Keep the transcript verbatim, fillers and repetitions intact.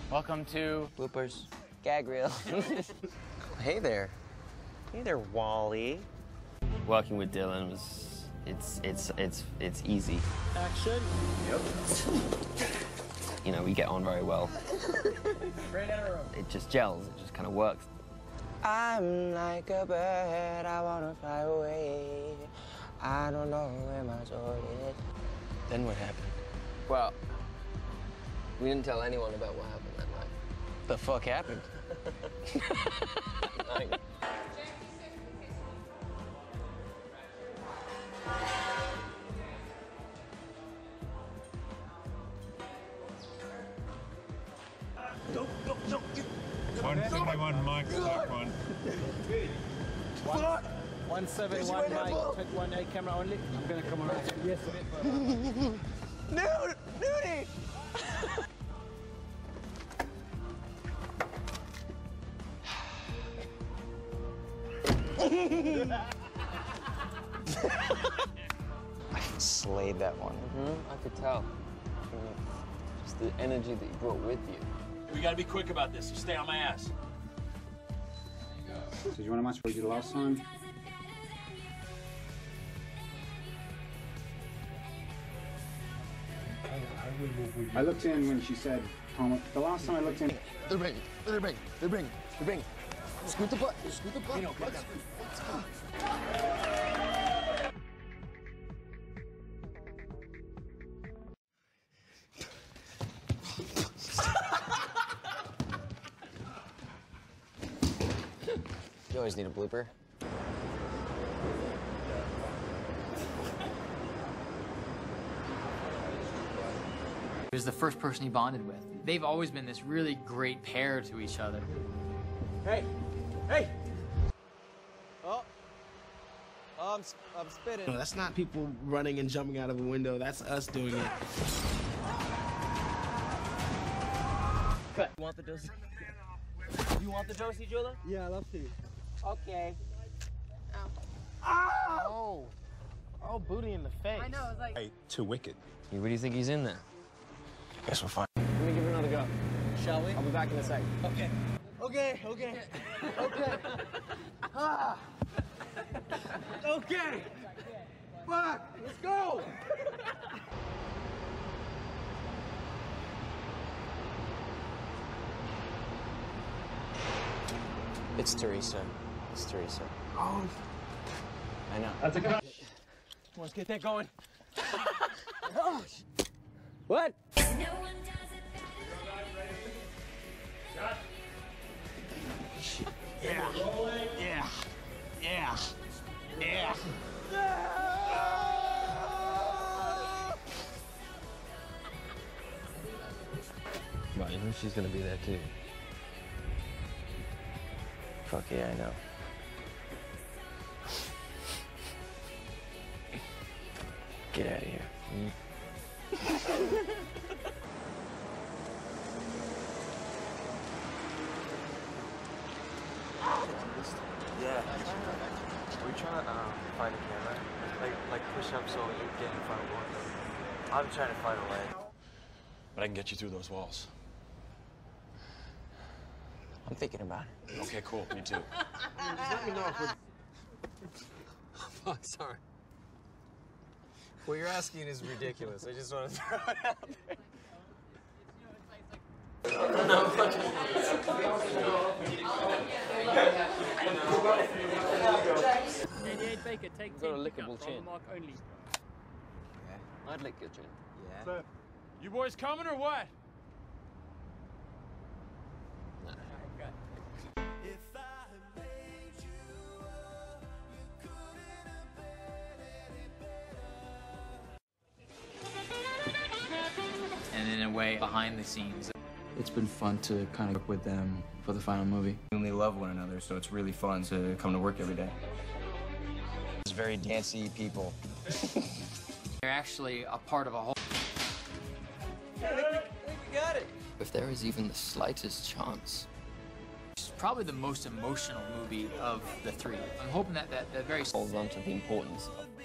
Welcome to Bloopers. Gag reel. Hey there. Hey there, Wally. Working with Dylan was, it's, it's, it's, it's easy. Action. Yep. You know, we get on very well. It just gels, it just kind of works. I'm like a bird, I wanna fly away. I don't know where my soul is. Then what happened? Well, we didn't tell anyone about what happened that night. The fuck happened? Like, one seventy-one Mike, stock one. One, one seven one Mike, check one eight camera only. I'm gonna come around. Yes, a bit. Nude! Nudie! I slayed that one. Mm-hmm, I could tell. Just the energy that you brought with you. We gotta be quick about this, so stay on my ass. So do you want to match what you did last time? I looked in when she said, Tom, the last time I looked in. They're bringing, they're bringing, they're bringing, they're bringing. Scoot the butt, scoot the butt. Let's, let's go. You always need a blooper. He was the first person he bonded with. They've always been this really great pair to each other. Hey, hey. Oh. Oh, I'm, I'm spitting. No, that's not people running and jumping out of a window. That's us doing it. Cut. You want the dosey? You want the dosey, Jula? Yeah, I love to. Okay. Oh. Oh, booty in the face. I know, it's like... Hey, too wicked. You really think he's in there? Guess we'll find. Let me give it another go. Shall we? I'll be back in a sec. Okay. Okay, okay, okay. Ah. Okay. Fuck, let's go. It's Teresa. It's Teresa. Oh. I know. That's a good. Let's get that going. Oh. What? Yeah. Yeah. Yeah. Yeah. Right, you know she's gonna be there too. Fuck yeah, I know. Get out of here. Mm. Yeah. We're trying to um, find a camera. Like, like push up so you get in front of one. I'm trying to find a way. But I can get you through those walls. I'm thinking about it. Okay, cool. Me too. Just let me know if we're... Oh, sorry. What you're asking is ridiculous. I just want to throw it out there. eighty-eight Baker, take Got a ten. lickable chin. Mark only. Yeah. I'd lick your chin. Yeah. So, You boys coming or what? And in a way, behind the scenes. It's been fun to kind of work with them for the final movie. They love one another, so it's really fun to come to work every day. It's very dancey people. They're actually a part of a whole. I think, I think we got it. If there is even the slightest chance. It's probably the most emotional movie of the three. I'm hoping that that, that very Holds on to the importance of